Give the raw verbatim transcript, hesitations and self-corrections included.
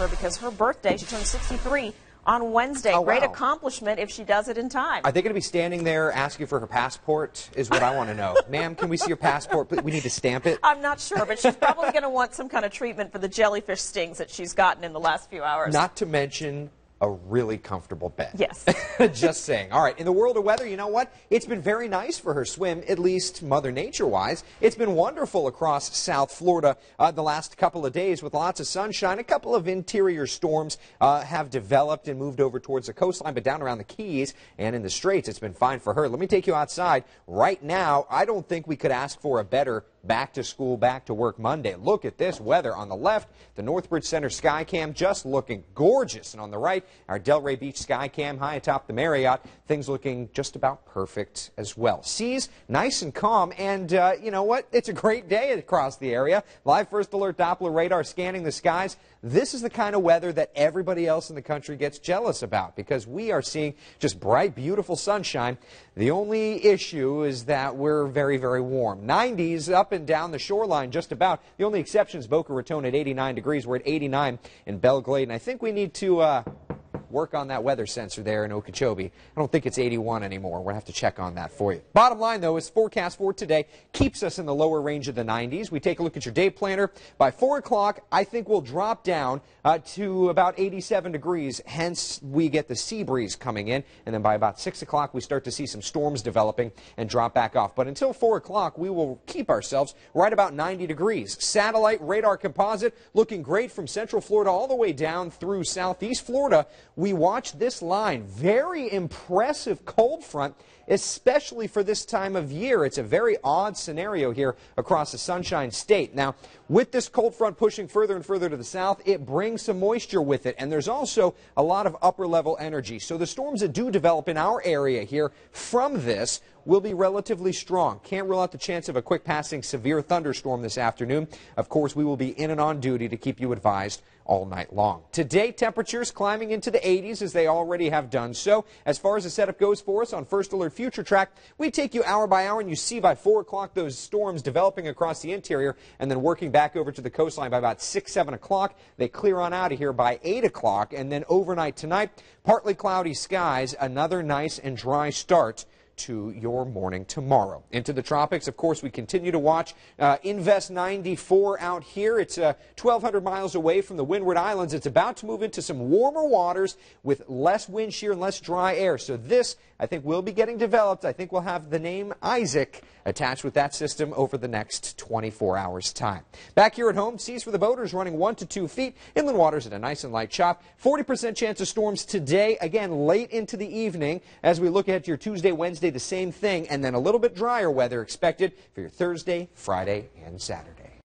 her because her birthday, she turned sixty-three on Wednesday. Oh, Great wow. accomplishment if she does it in time. Are they going to be standing there asking for her passport is what I want to know. Ma'am, can we see your passport? We need to stamp it. I'm not sure, but she's probably going to want some kind of treatment for the jellyfish stings that she's gotten in the last few hours. Not to mention a really comfortable bed. Yes. Just saying. All right, in the world of weather, you know what? It's been very nice for her swim, at least Mother Nature-wise. It's been wonderful across South Florida uh, the last couple of days with lots of sunshine. A couple of interior storms uh, have developed and moved over towards the coastline, but down around the Keys and in the Straits, it's been fine for her. Let me take you outside. Right now, I don't think we could ask for a better back to school, back to work Monday. Look at this weather. On the left, the Northbridge Center sky cam just looking gorgeous. And on the right, our Delray Beach sky cam high atop the Marriott. Things looking just about perfect as well. Seas nice and calm. And uh, you know what? It's a great day across the area. Live First Alert Doppler radar scanning the skies. This is the kind of weather that everybody else in the country gets jealous about because we are seeing just bright, beautiful sunshine. The only issue is that we're very, very warm. nineties up and down the shoreline just about. The only exception is Boca Raton at eighty-nine degrees. We're at eighty-nine in Belle Glade. And I think we need to uh, work on that weather sensor there in Okeechobee. I don't think it's eighty-one anymore. We'll have to check on that for you. Bottom line, though, is forecast for today keeps us in the lower range of the nineties. We take a look at your day planner. By four o'clock, I think we'll drop down uh, to about eighty-seven degrees. Hence, we get the sea breeze coming in. And then by about six o'clock, we start to see some storms developing and drop back off. But until four o'clock, we will keep ourselves right about ninety degrees. Satellite radar composite looking great from Central Florida all the way down through Southeast Florida. We watch this line. Very impressive cold front, especially for this time of year. It's a very odd scenario here across the Sunshine State. Now, with this cold front pushing further and further to the south, it brings some moisture with it, and there's also a lot of upper-level energy. So the storms that do develop in our area here from this will be relatively strong. Can't rule out the chance of a quick passing severe thunderstorm this afternoon. Of course, we will be in and on duty to keep you advised all night long. Today, temperatures climbing into the eighties as they already have done so. As far as the setup goes for us on First Alert Future Track, we take you hour by hour, and you see by four o'clock those storms developing across the interior and then working back over to the coastline by about six, seven o'clock. They clear on out of here by eight o'clock, and then overnight tonight, partly cloudy skies, another nice and dry start to your morning tomorrow. Into the tropics, of course, we continue to watch uh, Invest ninety-four out here. It's uh, twelve hundred miles away from the Windward Islands. It's about to move into some warmer waters with less wind shear and less dry air. So this, I think, will be getting developed. I think we'll have the name Isaac attached with that system over the next twenty-four hours' time. Back here at home, seas for the boaters running one to two feet. Inland waters at a nice and light chop. forty percent chance of storms today, again, late into the evening. As we look ahead to your Tuesday, Wednesday, the same thing, and then a little bit drier weather expected for your Thursday, Friday, and Saturday.